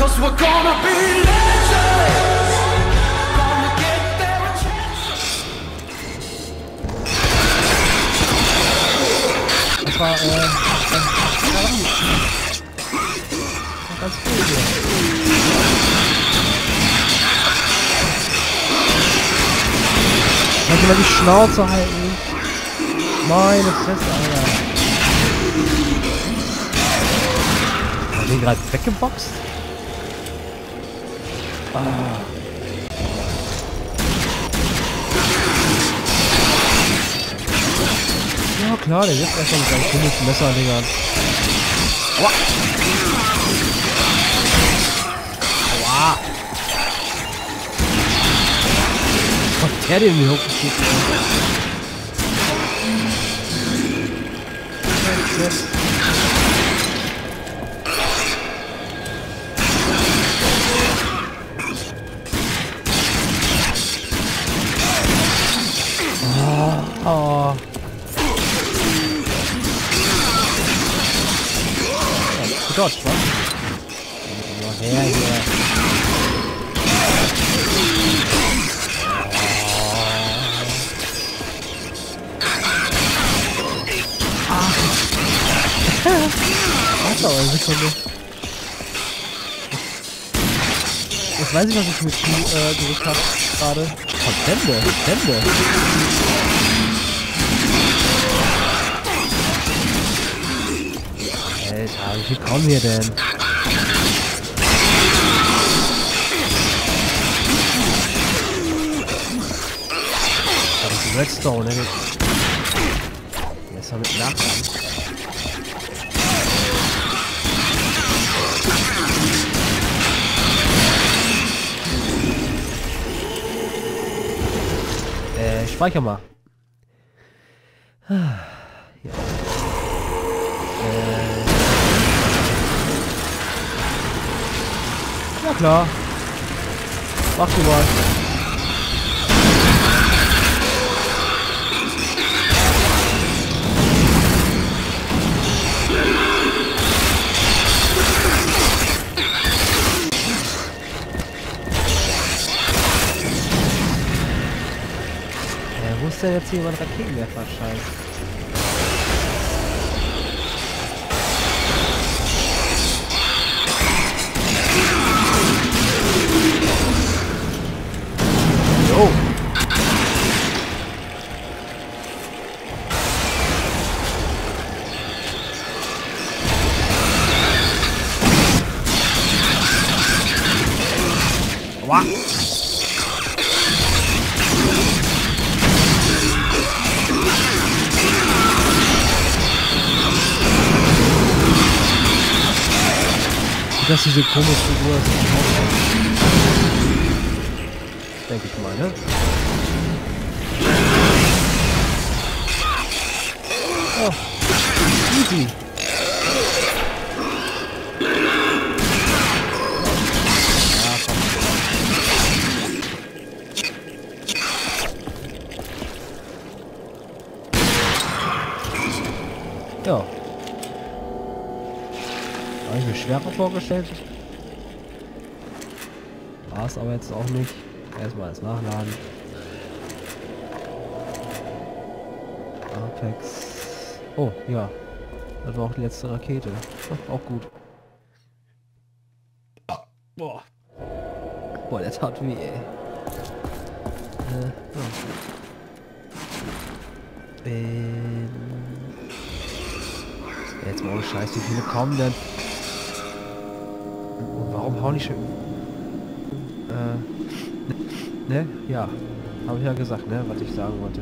'cause we're gonna be legends. Gonna get there a chance. Das war, ganz cool hier. Kannst du mal die Schnauze halten? Meine Fresse, Alter. Hat den gerade weggeboxt? Ah. Ja klar, der wirft erstmal mit seinen komischen Messerdingern. Aua! Aua! Was hat der denn hier hochgeschickt? Oh. Gedodged, was? Nur her hier. Warte aber eine Sekunde. Jetzt weiß ich, was ich mit gedrückt habe gerade. Oh, Bände. Alter, wie viel kommen wir denn? Das ist Redstone, ne? Messer mit Nachladen. Speicher mal. Ja. Ja klar. Mach du mal. Wo ist denn jetzt hier mein Raketenwerfer? Scheiße. Jo. Aua. Das ist diese komische Figur. Denke ich mal, ne? Oh, easy. Ja. Habe ich mir schwerer vorgestellt. War es aber jetzt auch nicht. Erstmal das Nachladen. Apex. Oh, ja. Das war auch die letzte Rakete. Ach, auch gut. Boah. Boah, der tat weh, ey. Jetzt mal ohne Scheiß, wie viele kommen denn? Und warum hauen die schon? Ne? Ja. Habe ich ja gesagt, ne? Was ich sagen wollte.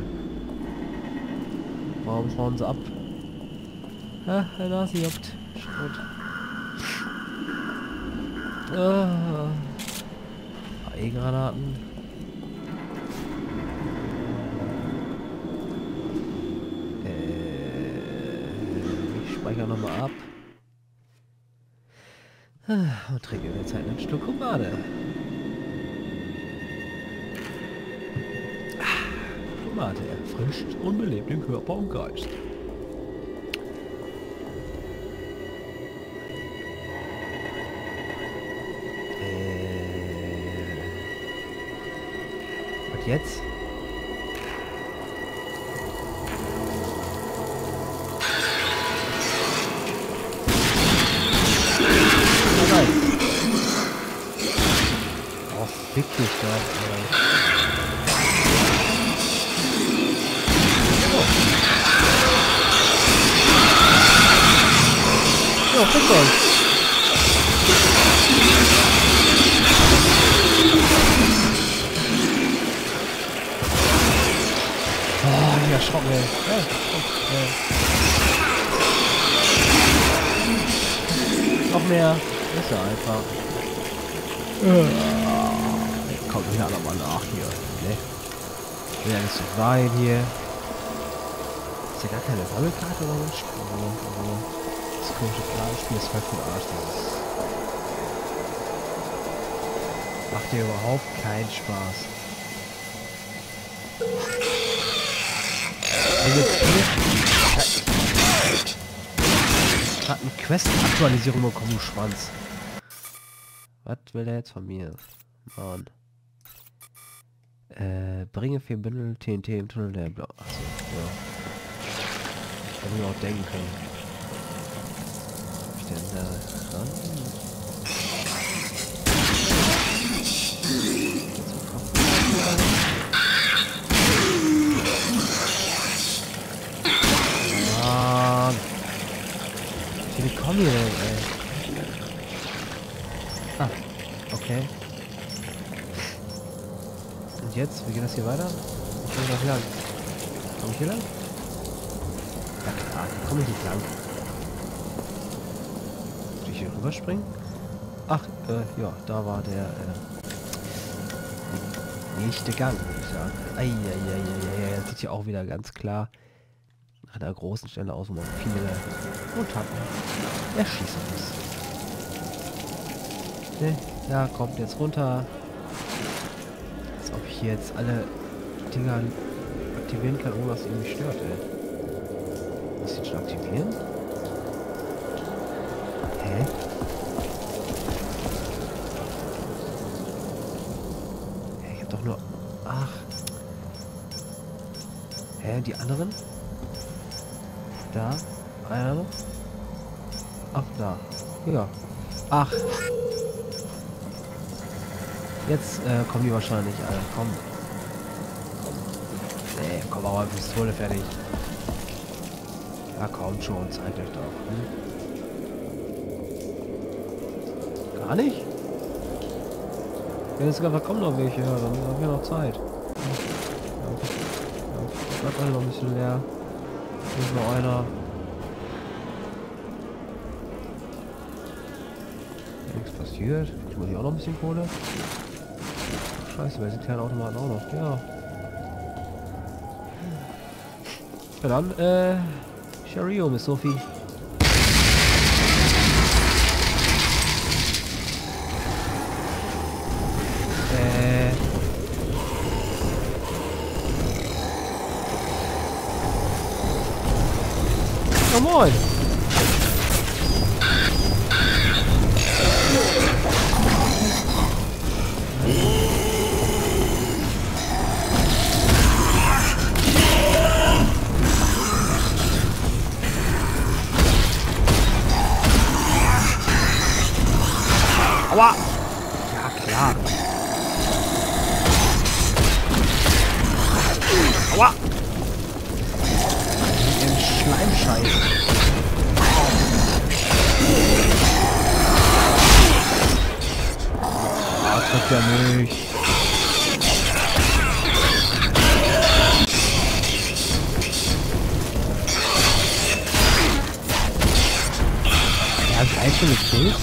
Warum hauen sie ab? Ja, der Nase juckt. Schrot. E-Granaten. Ich speichere nochmal ab. Und trinke in der Zeit einen Schluck Schokolade. Tomate erfrischt und belebt den Körper und Geist. Jetzt? Oh nein. Oh, fick dich da. Ja, fick euch. Oh, ich erschrocken, ey. Noch mehr. Ist ja einfach. Kommt wieder alle mal nach hier. Ne? Ich will ja nicht so weit hier. Ist ja gar keine Sammelkarte oder so. Das komische Planspiel ist voll für den Arsch. Macht dir überhaupt keinen Spaß. Hat eine Quest-Aktualisierung bekommen, du Schwanz. Was will er jetzt von mir? Mann. Bringe 4 Bündel TNT im Tunnel der Blau. Achso, ja. Hätte ich auch denken können. Was hab ich denn da dran? Mann. Wie kommen hier denn, ey? Ah, okay. Und jetzt? Wie geht das hier weiter? Ich will noch lang. Komm ich hier lang? Ja klar, komm ich nicht lang. Soll ich hier rüberspringen? Ach, ja, da war der, nächste Gang, würde ich sagen. Eieieiei, das sieht hier auch wieder ganz klar nach einer großen Stelle aus, wo man viele Mutanten erschießen muss. Ne, ja, kommt jetzt runter. Als ob ich hier jetzt alle Dinger aktivieren kann, ohne dass es irgendwie stört, ey. Muss ich jetzt schon aktivieren? Hä? Ich hab doch nur... Ach. Hä, die anderen? Da. Einer noch? Ach, da. Ja. Ach. Jetzt kommen die wahrscheinlich alle. Komm. Nee, komm, aber Pistole fertig. Ja, kommt schon. Zeigt euch doch. Hm? Gar nicht? Wenn es gerade kommen noch welche, ja, dann haben wir noch Zeit. Ja, bleibt alle noch ein bisschen leer. Nicht nur einer. Nichts passiert. Ich muss hier auch noch ein bisschen Kohle. Scheiße, wer sind kleinen Automaten auch noch? Ja. Ja dann, Shario, Miss Sophie. Oh moin! Aua! Ja, klar. Aua! Den Schleimscheiß. Ah, trifft ja nicht. Ja, hab ich eigentlich schon gekillt?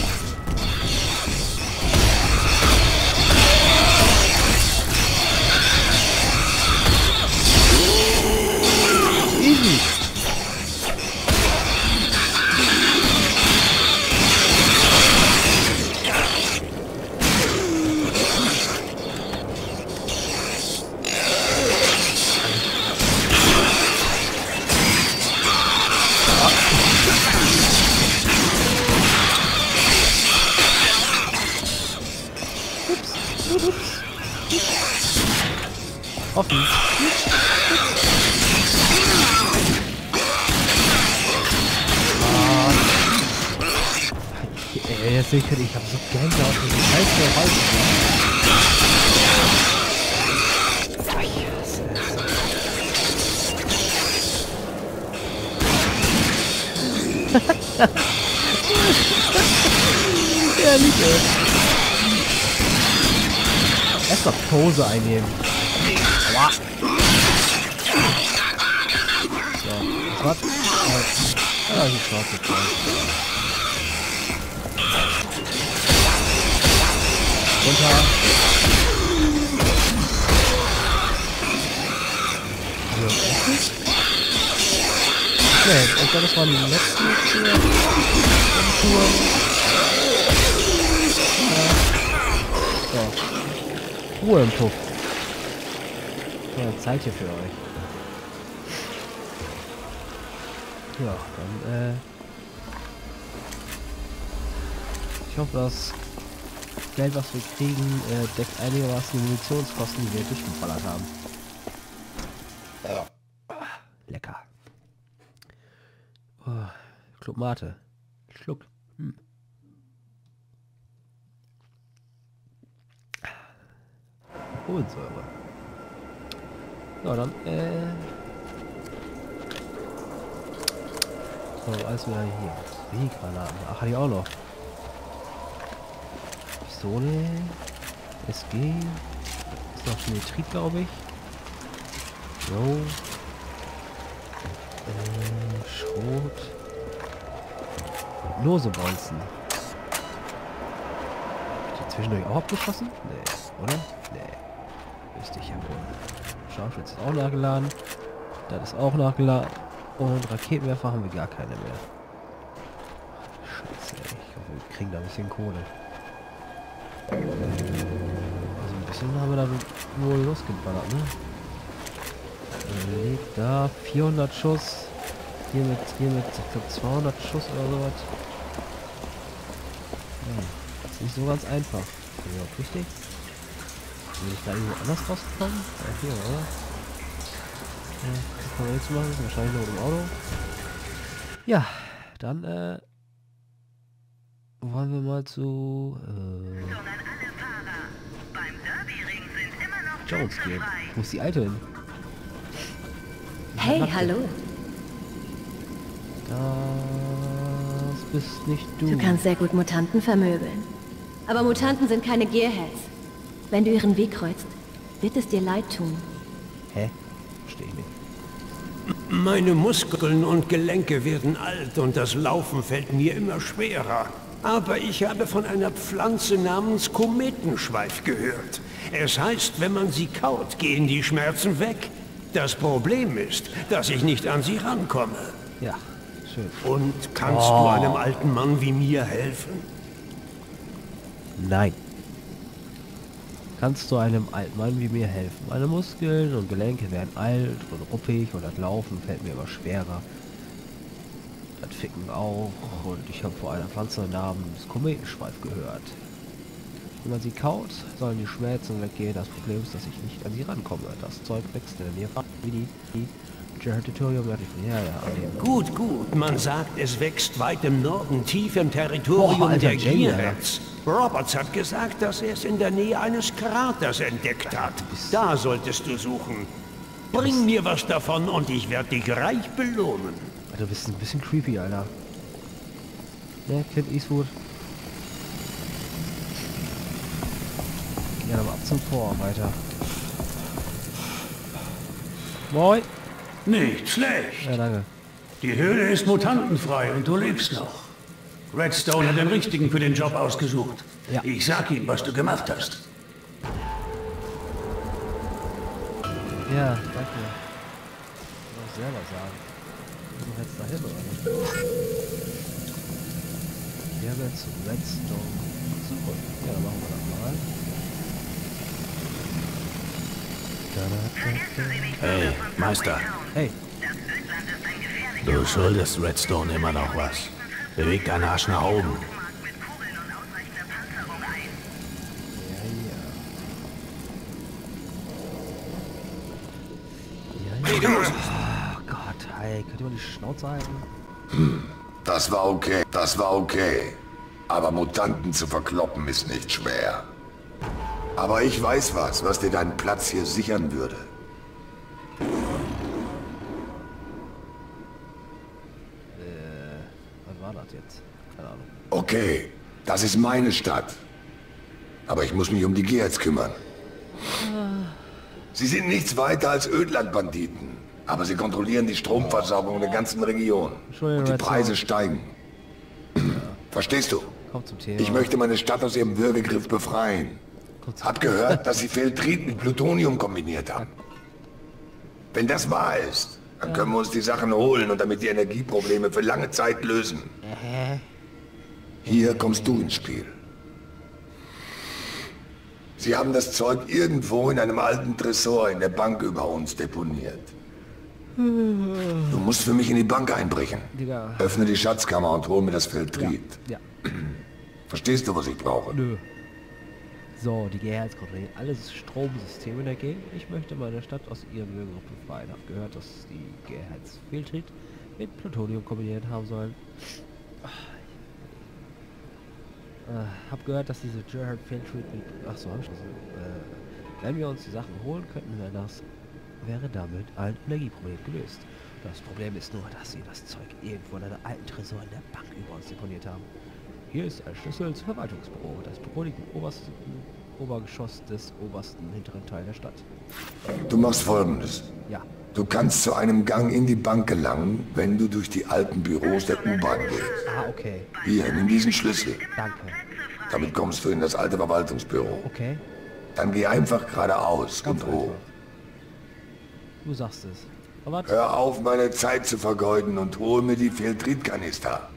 Easy. Offen. Ey, jetzt sehe ich habe so Gänsehaut auf diesem Scheiß der Wald. Ehrlich, ey. Erstmal Pose einnehmen. Aua. So, was? Ja, die Schnauze voll. Runter. Okay, ich glaube, das waren die letzten Touren. So. Ruhe im Puff. Ja, Zeit hier für euch. Ja, dann, ich hoffe, das Geld, was wir kriegen, deckt einigermaßen die Munitionskosten, die wir durchgeballert haben. Ja. Lecker. Oh, Schluck Mate. Schluck. Kohlensäure. Ja, dann, so, alles wieder hier. Wie-Granaten. Ach, hatte ich auch noch. Pistole. SG. Ist noch Nitrit, glaube ich. Jo. Schrot. Lose Bolzen. Ist die zwischendurch auch abgeschossen? Nee, oder? Nee. Wüsste ich ja wohl. Scharfschütze ist auch nachgeladen. Das ist auch nachgeladen. Und Raketenwerfer haben wir gar keine mehr. Scheiße, ey. Ich hoffe, wir kriegen da ein bisschen Kohle. Also ein bisschen haben wir da wohl losgeballert, ne? Liegt da 400 Schuss. Hier mit, ich glaube 200 Schuss oder sowas. Ja, ist nicht so ganz einfach. Ist das richtig? Will ich da irgendwo anders rauskommen? Ja, hier, oder? Ja, das kann man jetzt machen. Wahrscheinlich noch im Auto. Ja, dann, wollen wir mal zu, Jones gehen. Wo ist die Alte hin? Hey, hallo. Das bist nicht du. Du kannst sehr gut Mutanten vermöbeln. Aber Mutanten sind keine Gearheads. Wenn du ihren Weg kreuzt, wird es dir leid tun. Hä? Verstehe ich nicht. Meine Muskeln und Gelenke werden alt und das Laufen fällt mir immer schwerer. Aber ich habe von einer Pflanze namens Kometenschweif gehört. Es heißt, wenn man sie kaut, gehen die Schmerzen weg. Das Problem ist, dass ich nicht an sie rankomme. Ja, schön. Und kannst du einem alten Mann wie mir helfen? Nein. Kannst du einem alten Mann wie mir helfen? Meine Muskeln und Gelenke werden alt und ruppig und das Laufen fällt mir immer schwerer. Das Ficken auch. Und ich habe vor einer Pflanze namens Kometenschweif gehört. Wenn man sie kaut, sollen die Schmerzen weggehen. Das Problem ist, dass ich nicht an sie rankomme. Das Zeug wächst in der Nähe wie die Territorium. Ja, annehmen. Gut, gut. Man sagt, es wächst weit im Norden, tief im Territorium der Gearheads. Roberts hat gesagt, dass er es in der Nähe eines Kraters entdeckt hat. Da solltest du suchen. Bring mir was davon und ich werde dich reich belohnen. Du bist ein bisschen creepy, Alter. Ja, Clint Eastwood. Ja, aber ab zum Tor weiter. Moin. Nicht schlecht. Ja, danke. Die Höhle ist mutantenfrei und du lebst noch. Redstone hat den Richtigen für den Job ausgesucht. Ja. Ich sag ihm, was du gemacht hast. Ja, danke. Ich muss selber sagen. Ich muss jetzt dahin, oder nicht? Hier haben wir jetzt Redstone zurück. Ja, dann machen wir das mal. Hey, Meister. Hey. Du schuldest Redstone immer noch was. Beweg deinen Arsch nach oben. Ja, ja. Rede los ist. Oh Gott, hey, könnt ihr mal die Schnauze halten? Das war okay. Das war okay. Aber Mutanten zu verkloppen ist nicht schwer. Aber ich weiß was dir deinen Platz hier sichern würde. Was war das jetzt? Keine Ahnung. Okay, das ist meine Stadt. Aber ich muss mich um die Geats kümmern. Sie sind nichts weiter als Ödlandbanditen. Aber sie kontrollieren die Stromversorgung der ganzen Region. Entschuldigung, Und die Red Preise Zone. steigen. Verstehst du? Kommt zum Thema. Ich möchte meine Stadt aus ihrem Würgegriff befreien. Hab gehört, dass sie Feltrit mit Plutonium kombiniert haben. Wenn das wahr ist, dann können wir uns die Sachen holen und damit die Energieprobleme für lange Zeit lösen. Hier kommst du ins Spiel. Sie haben das Zeug irgendwo in einem alten Tresor in der Bank über uns deponiert. Du musst für mich in die Bank einbrechen. Digga. Öffne die Schatzkammer und hol mir das Feltrit. Ja. Verstehst du, was ich brauche? Nö. So, die Geats kontrollieren alles Stromsysteme der Gegend. Ich möchte meine Stadt aus ihrem Würgegriff befreien. Hab gehört, dass die Geats Feltrit mit Plutonium kombiniert haben sollen. Hab gehört, dass diese Gerhard Feltrit mit... Ach so, hab ich das. Wenn wir uns die Sachen holen könnten, wäre damit ein Energieproblem gelöst. Das Problem ist nur, dass sie das Zeug irgendwo in einer alten Tresor in der Bank über uns deponiert haben. Hier ist ein Schlüssel zum Verwaltungsbüro. Das Büro liegt im Obergeschoss des obersten hinteren Teil der Stadt. Du machst Folgendes. Ja. Du kannst zu einem Gang in die Bank gelangen, wenn du durch die alten Büros der U-Bahn gehst. Ah, okay. Hier, nimm diesen Schlüssel. Danke. Damit kommst du in das alte Verwaltungsbüro. Okay. Dann geh einfach geradeaus Ganz und hoch. einfach. Du sagst es. Aber was? Hör auf, meine Zeit zu vergeuden und hol mir die Feltritkanister.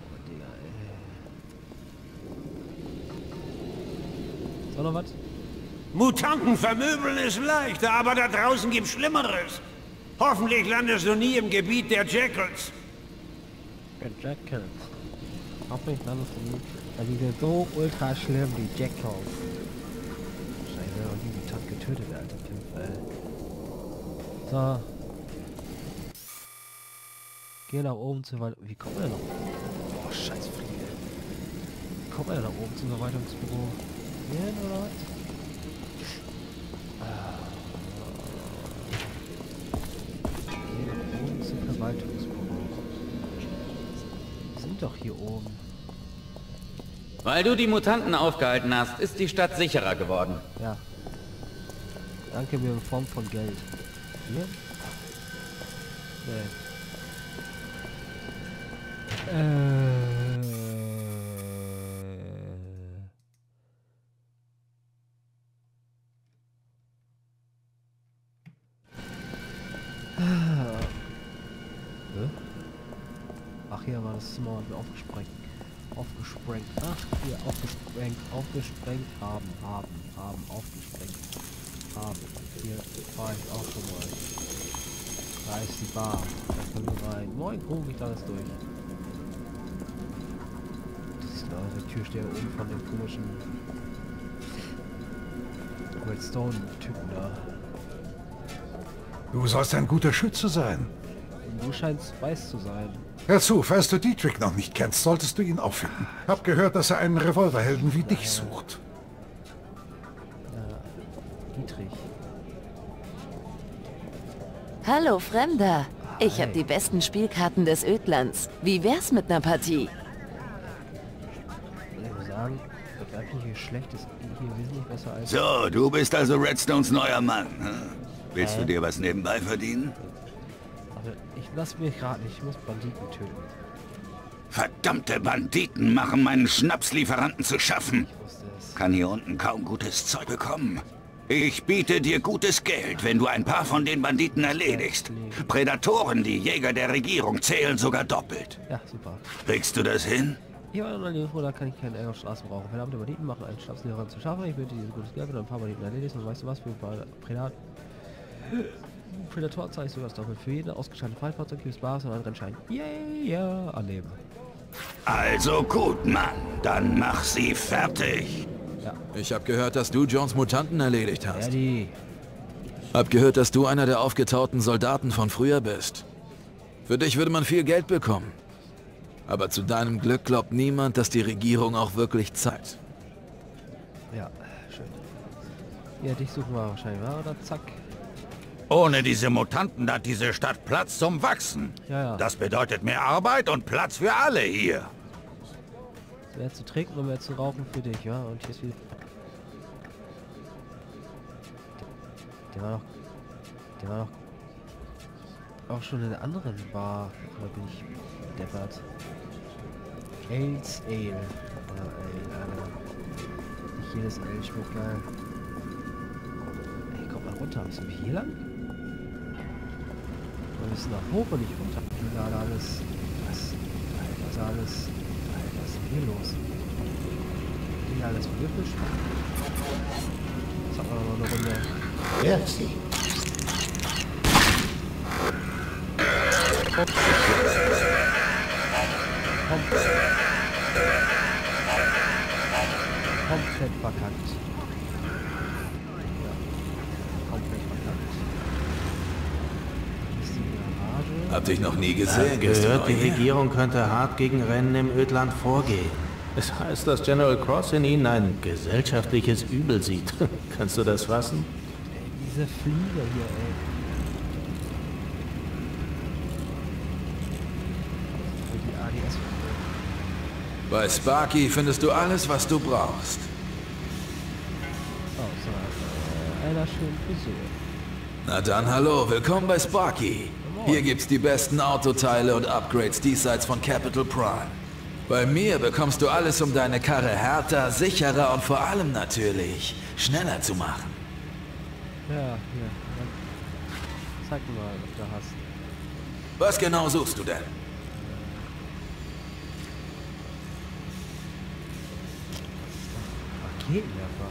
So, noch was? Mutanten vermöbeln ist leichter, aber da draußen gibt's Schlimmeres. Hoffentlich landest du nie im Gebiet der Jackals. Der Jackals. Hoffentlich landest du nie. Weil die sind so ultra schlimm, die Jackals. Scheiße, und die Mutant getötet, Alter. Pimpf, so. Geh nach oben zur Verwaltung. Wie kommt man denn nach oben? Oh, scheiß Fliege. Wie kommt man denn nach oben zum Verwaltungsbüro? Hier hin oder was? Geh nach oben zum Verwaltungsbüro. Wir sind doch hier oben. Weil du die Mutanten aufgehalten hast, ist die Stadt sicherer geworden. Ja. Danke mir in Form von Geld. Hier? Nee. Ach, hier war das Zimmer aufgesprengt. Aufgesprengt. Ach, hier aufgesprengt. Aufgesprengt. Haben. Aufgesprengt. Haben. Hier war ich auch schon mal. Da ist die Bar. Da können wir rein. Moin, guck ich da jetzt durch. Das ist da, der Türsteher oben von dem komischen Redstone-Typen da. Du sollst ein guter Schütze sein. Und du scheinst weiß zu sein. Hör zu, falls du Dietrich noch nicht kennst, solltest du ihn auffinden. Hab gehört, dass er einen Revolverhelden wie dich sucht. Dietrich. Hallo, Fremder. Ich habe die besten Spielkarten des Ödlands. Wie wär's mit einer Partie? Ich muss sagen, das weibliche Geschlecht ist hier wesentlich besser als... So, du bist also Redstones neuer Mann. Hm? Willst du dir was nebenbei verdienen? Aber ich lass mich gerade nicht. Ich muss Banditen töten. Verdammte Banditen machen meinen Schnapslieferanten zu schaffen. Ich wusste es. Kann hier unten kaum gutes Zeug bekommen. Ich biete dir gutes Geld, wenn du ein paar von den Banditen erledigst. Prädatoren, die Jäger der Regierung, zählen sogar doppelt. Ja, super. Kriegst du das hin? Hier war eine Info, da kann ich keinen Ärger auf Straßen brauchen. Verdammte Banditen machen einen Schnapslieferanten zu schaffen. Ich würde dir gutes Geld, wenn du ein paar Banditen erledigst. Und weißt du was, für ein paar Predator zeige ich sogar das doppelt. Für jeden ausgeschalteten Freifahrzeug gibt es Bares und einen Rennschein. Yeah, annehmen. Also gut, Mann. Dann mach sie fertig. Ich habe gehört, dass du Jones Mutanten erledigt hast. Ja, die. Hab gehört, dass du einer der aufgetauten Soldaten von früher bist. Für dich würde man viel Geld bekommen. Aber zu deinem Glück glaubt niemand, dass die Regierung auch wirklich zahlt. Ja, schön. Ja, dich suchen wir wahrscheinlich, oder? Zack. Ohne diese Mutanten hat diese Stadt Platz zum Wachsen. Ja. Das bedeutet mehr Arbeit und Platz für alle hier. Mehr zu trinken und mehr zu rauchen für dich, ja? Und hier ist wieder... Der war noch auch schon in der anderen Bar. Oder bin ich deppert? Ales Ale. Ja, Ale. Nicht jedes Ale schmeckt geil. Ey, kommt mal runter. Müssen wir hier lang? Wir müssen nach hoch und nicht runter. Gerade alles. Was? Alter, ist alles. Alter, was ist denn hier los? Hier alles vergiftet. Sag mal noch eine Runde. Merci. Komplett verkackt. Ja, komplett verkackt. Hier ist die Garage. Hab dich noch nie gesehen. Gehört, die Regierung könnte hart gegen Rennen im Ödland vorgehen. Es heißt, dass General Cross in ihnen ein gesellschaftliches Übel sieht. Kannst du das fassen? Ey, diese Flieger hier, ey. Die ADS. Bei Sparky findest du alles, was du brauchst. Oh, so einer schönen Frisur. Na dann, hallo, willkommen bei Sparky. Hier gibt's die besten Autoteile und Upgrades diesseits von Capital Prime. Bei mir bekommst du alles, um deine Karre härter, sicherer und vor allem natürlich schneller zu machen. Ja, hier. Zeig mir mal, was du hast. Was genau suchst du denn? Raketenwerfer.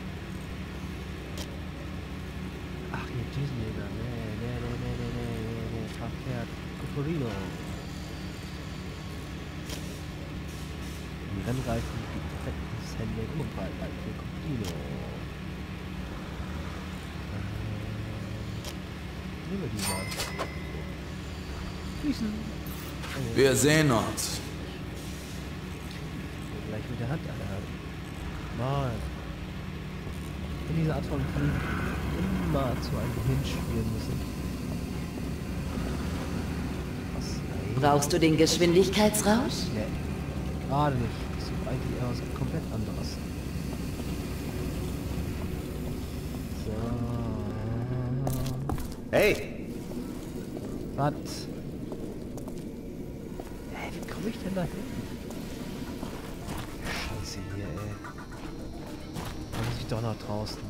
Ach, hier Düsenjäger. Nee. Verkehrt. Cocorino. Die Rennreifen, die perfektes Handling und Breitband für Cocorino. Nehmen wir die mal. Schießen. Oh. Wir sehen uns. Gleich mit der Hand an der Hand. Mal. In dieser Art von Fliegen immer zu einem hinspielen müssen. Was? Brauchst du den Geschwindigkeitsrausch? Nee, gerade nicht. Ich suche eigentlich eher was komplett anderes. So. Hey! Was? Hey, wie komme ich denn da hin? Scheiße hier, ey. Da muss ich doch nach draußen.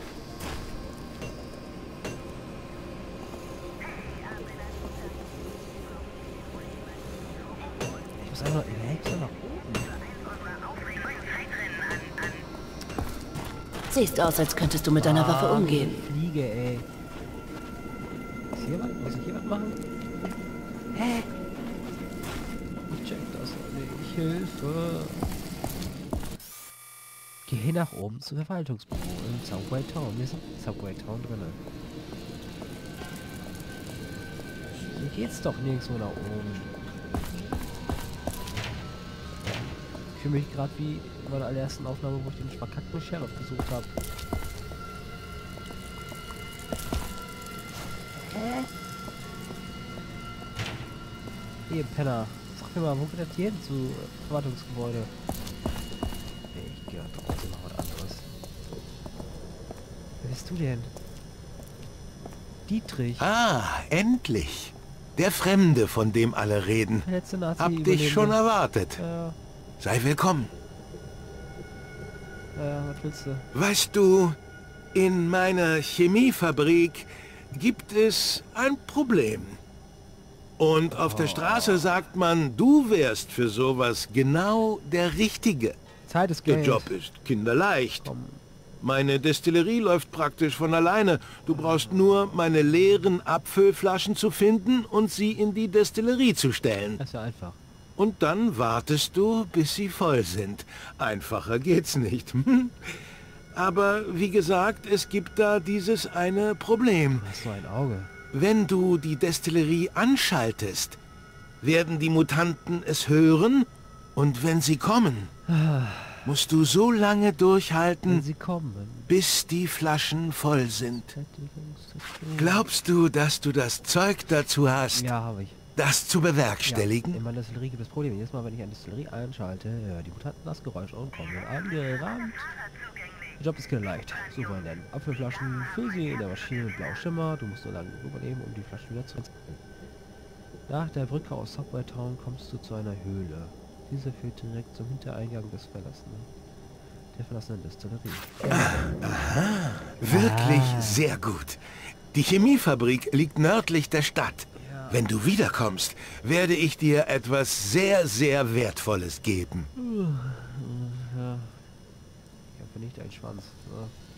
Ich muss einfach nach oben. Siehst aus, als könntest du mit deiner Waffe umgehen. Fliege, ey. Ist hier was? Muss ich hier was machen? Hä? Ich check das nicht. Hilfe. Geh nach oben zum Verwaltungsbüro im Subway Town. Wir sind im Subway Town drin. Hier geht's doch nirgendwo nach oben. Ich fühle mich gerade wie bei der allerersten Aufnahme, wo ich den verkackten Sheriff gesucht habe. Hä? Hier, Penner. Sag mir mal, wo geht das hier hin zu Verwaltungsgebäude? Nee, ich gehe da draußen noch was anderes. Wer bist du denn? Dietrich. Ah, endlich. Der Fremde, von dem alle reden. Letzte Nazi Hab dich schon erwartet. Ja. Sei willkommen. Was willst du? Weißt du, in meiner Chemiefabrik gibt es ein Problem. Und auf der Straße sagt man, du wärst für sowas genau der Richtige. Zeit ist Der Geld. Job ist kinderleicht. Meine Destillerie läuft praktisch von alleine. Du brauchst nur meine leeren Abfüllflaschen zu finden und sie in die Destillerie zu stellen. Das ist ja einfach. Und dann wartest du, bis sie voll sind. Einfacher geht's nicht. Aber wie gesagt, es gibt da dieses eine Problem. Hast du ein Auge? Wenn du die Destillerie anschaltest, werden die Mutanten es hören und wenn sie kommen, musst du so lange durchhalten, bis die Flaschen voll sind. Glaubst du, dass du das Zeug dazu hast, ja, habe ich. Das zu bewerkstelligen? Ja, in meiner Destillerie gibt es Probleme. Jedes Mal, wenn ich eine Destillerie einschalte, hören die Mutanten das Geräusch und kommen angerannt. Der Job ist leicht. Suche einen Apfelflaschen, füll sie in der Maschine mit blauem Schimmer. Du musst nur lange übernehmen, um die Flaschen wieder zu entziehen. Nach der Brücke aus Subway Town kommst du zu einer Höhle. Diese führt direkt zum Hintereingang der verlassenen Destillerie. Aha, wirklich sehr gut. Die Chemiefabrik liegt nördlich der Stadt. Ja. Wenn du wiederkommst, werde ich dir etwas sehr, sehr Wertvolles geben. Ja. Ich habe nicht einen Schwanz. So.